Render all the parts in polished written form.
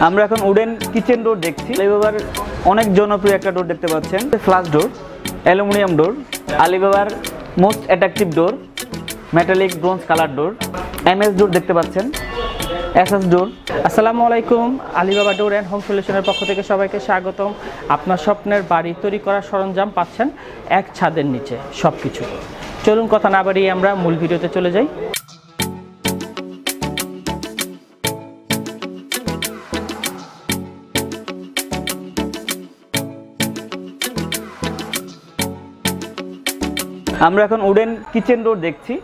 আমরা এখন wooden kitchen door দেখছি। আলিবাবার অনেক জনপ্রিয় একটা ডোর দেখতে পাচ্ছেন, ফ্লাশ ডোর, অ্যালুমিনিয়াম ডোর, আলিবাবার most attractive door, metallic bronze colour door, MS door দেখতে পাচ্ছেন, এসএস ডোর। আসসালামু আলাইকুম, আলিবাবা ডোর অ্যান্ড হোম সলিউশনের পক্ষ থেকে সবাইকে স্বাগতম। আপনার স্বপ্নের বাড়ি তৈরি করার সরঞ্জাম পাচ্ছেন এক ছাদের নিচে সব কিছু। চলুন কথা না বাড়িয়ে আমরা মূল ভিডিওতে চলে যাই। আমরা এখন উডেন কিচেন ডোর দেখছি।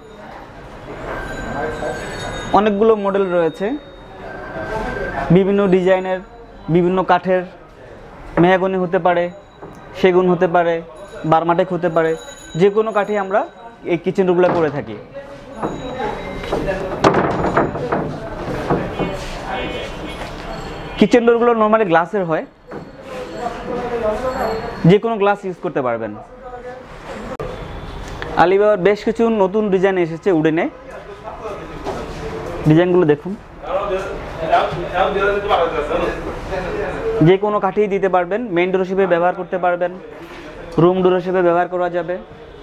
অনেকগুলো মডেল রয়েছে, বিভিন্ন ডিজাইনের, বিভিন্ন কাঠের, মেহগনি হতে পারে, সেগুন হতে পারে, বার্মাটেক হতে পারে, যে কোনো কাঠে আমরা এই কিচেন ডোরগুলো করে থাকি। কিচেন ডোরগুলো নর্মালি গ্লাসের হয়, যে কোনো গ্লাস ইউজ করতে পারবেন। আলিবাবার বেশ কিছু নতুন ডিজাইন এসেছে উডেনে, ডিজাইনগুলো দেখুন। যে কোনো কাঠেই দিতে পারবেন, মেইন ডোর হিসেবে ব্যবহার করতে পারবেন, রুম ডোর হিসেবে ব্যবহার করা যাবে।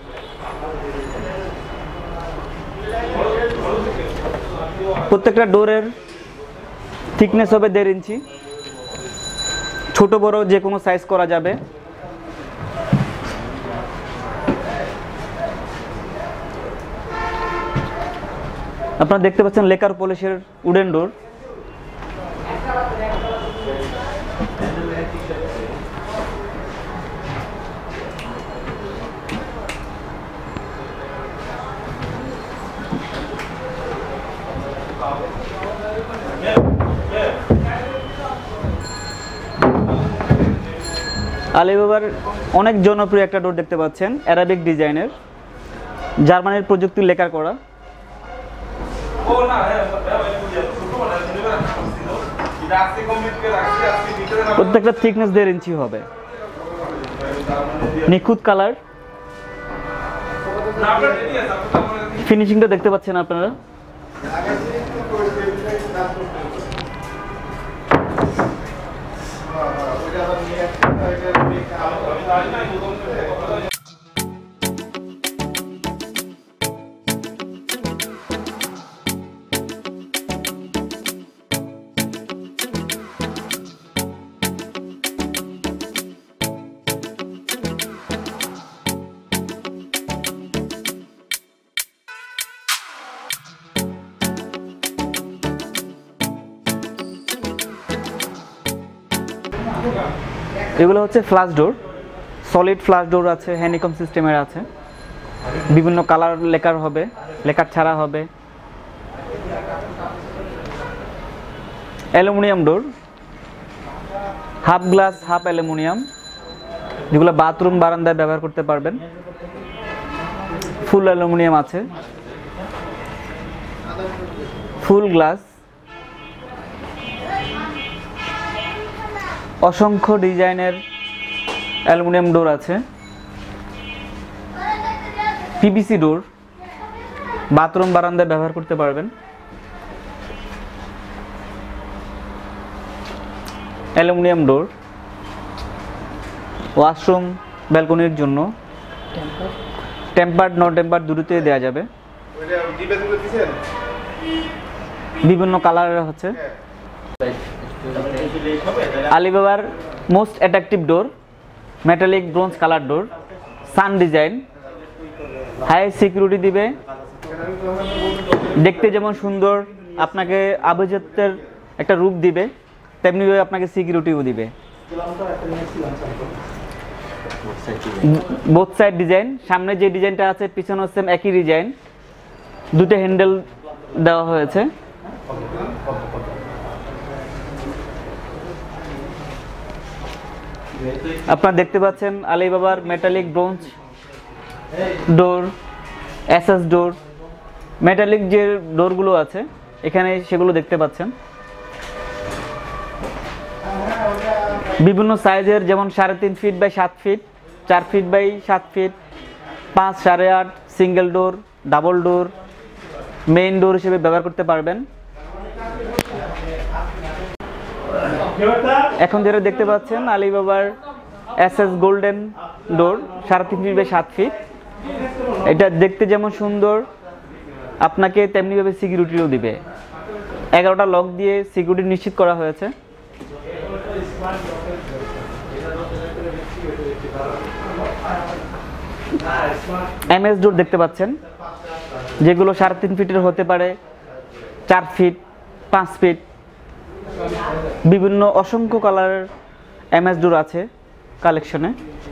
প্রত্যেকটা ডোরের থিকনেস হবে 1.5 ইঞ্চি, ছোট বড় যে কোনো সাইজ করা যাবে। আপনারা দেখতে পাচ্ছেন লেকার পলিশের উডেন ডোর। আলিবাবার অনেক জনপ্রিয় একটা ডোর দেখতে পাচ্ছেন, অ্যারাবিক ডিজাইনের, জার্মানির প্রযুক্তির লেকার করা। প্রত্যেকটা থিকনেস 1.5 ইঞ্চি হবে, নিখুঁত কালার। ফিনিশিংটা দেখতে পাচ্ছেন আপনারা। এগুলো হচ্ছে flush door, solid flush door আছে, হ্যানিকম সিস্টেমের আছে, বিভিন্ন কালার লেকার হবে, লেকার ছাড়া হবে। Aluminium door, half glass half aluminium, যেগুলো বাথরুম বারান্দায় ব্যবহার করতে পারবেন। ফুল অ্যালুমিনিয়াম আছে, ফুল গ্লাস, অসংখ্য ডিজাইনের অ্যালুমিনিয়াম ডোর আছে। পিভিসি ডোর, বাথরুম বারান্দায় ব্যবহার করতে পারবেন। অ্যালুমিনিয়াম ডোর, ওয়াশরুম ব্যালকনির জন্য, টেম্পার্ড নন টেম্পার্ড দুটোতেই দেওয়া যাবে। বিভিন্ন কালারের হচ্ছে। আলিবাবার most attractive door, metallic bronze colour door, sun design, high security দিবে। দেখতে যেমন সুন্দর, আপনাকে আভিজাত্যের একটা রূপ দিবে, তেমনিভাবে আপনাকে সিকিউরিটিও দিবে। বোথ সাইড ডিজাইন, সামনে যে ডিজাইনটা আছে পিছনে সেম একই ডিজাইন, দুটো হ্যান্ডেল দেওয়া হয়েছে। আপনারা দেখতে পাচ্ছেন আলিবাবার metallic bronze door, SS door, metallic যে ডোরগুলো আছে এখানে সেগুলো দেখতে পাচ্ছেন। বিভিন্ন সাইজের, যেমন 3.5 feet by 7 feet, 4 feet by 7 feet, 5, 8.5, single door, double door, main door হিসেবে ব্যবহার করতে পারবেন। এখন যেটা দেখতে পাচ্ছেন আলিবাবার SS golden door 3.5 feet by 7 feet. এটা দেখতে যেমন সুন্দর আপনাকে তেমনিভাবে সিকিউরিটিও দিবে। 11টা লক দিয়ে সিকিউরিটি নিশ্চিত করা হয়েছে। এমএস ডোর দেখতে পাচ্ছেন, যেগুলো 3.5 ফিটের হতে পারে, 4 ফিট, 5 ফিট, বিভিন্ন অসংখ্য কালারের এমএস ডোর আছে কালেকশনে।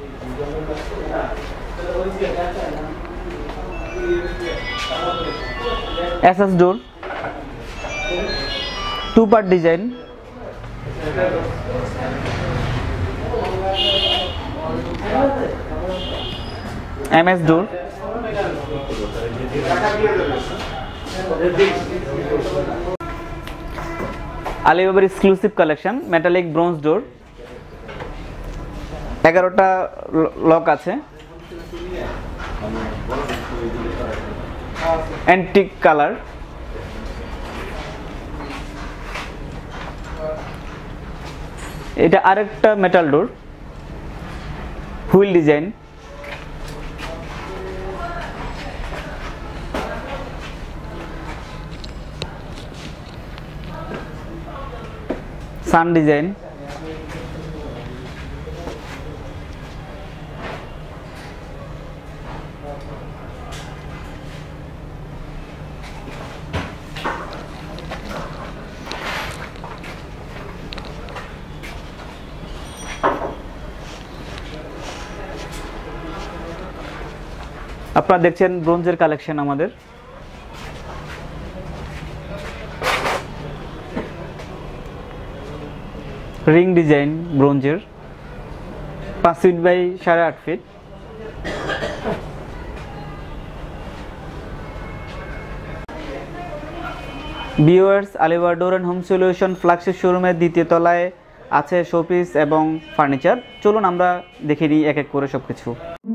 SS door 2 part design, MS door, আলিবাবার exclusive collection metallic bronze door. 11টা লক আছে, অ্যান্টিক কালার। এটা আরেকটা metal door, wheel design. Sun design. আপনারা দেখছেন ব্রোঞ্জের কালেকশন আমাদের। রিং ডিজাইন ব্রোঞ্জের, 5 feet by 8.5 feet. Viewers, Alibaba door and home solution flagship শোরুমের 2য় তলায় আছে শোপিস এবং ফার্নিচার। চলুন আমরা দেখে নিই এক এক করে সবকিছু।